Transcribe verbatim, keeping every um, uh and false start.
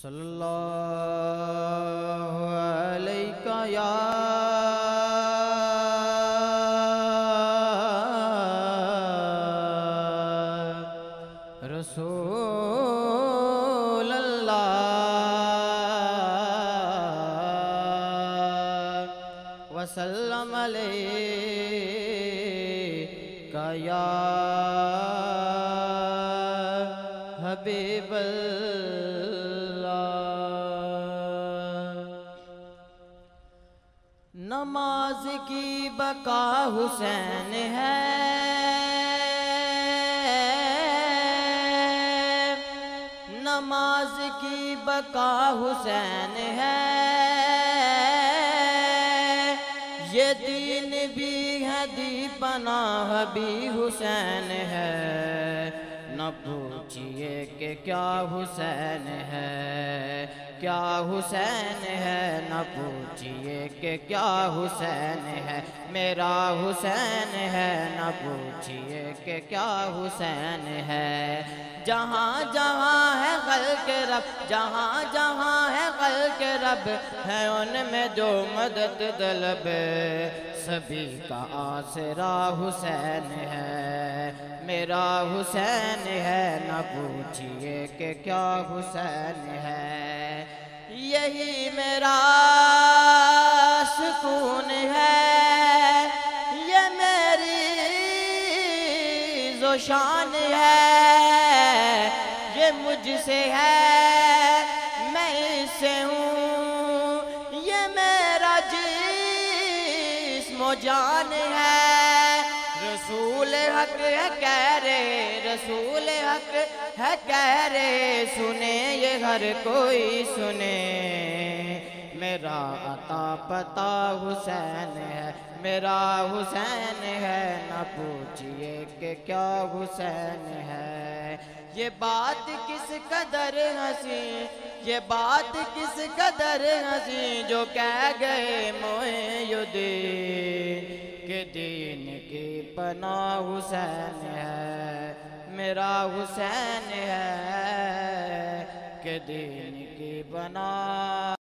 सल्लल्लाहु अलैका या रसूल अल्लाह वसल्लम अलैका या हबीब नमाज की बका हुसैन है, नमाज की बका हुसैन है, ये दीन भी है दीपनाह भी हुसैन है। न पूछिए कि क्या हुसैन है, क्या हुसैन है, न पूछिए कि क्या हुसैन है, मेरा हुसैन है, न पूछिए कि क्या हुसैन है। जहाँ जहाँ है खल्क़ रब, जहाँ जहाँ है खल्क़ रब, है उनमें जो मदद तलब, सभी का आसरा हुसैन है, मेरा हुसैन है, न पूछिए कि क्या हुसैन है। यही मेरा सुकून है, ये मेरी ज़ोशान है, ये मुझसे है मैं इससे हूँ, ये मेरा जिस्म जान है। रसूल हक है कह रहे, रसूल हक है कह रहे, सुने ये हर कोई सुने, मेरा अता पता हुसैन है, मेरा हुसैन है, न पूछिए कि क्या हुसैन है। ये बात किस कदर हंसी, ये बात किस कदर हंसी, जो कह गए मोइनुद्दीन के दीन की पनाह हुसैन है, मेरा हुसैन है, के दीन की पनाह।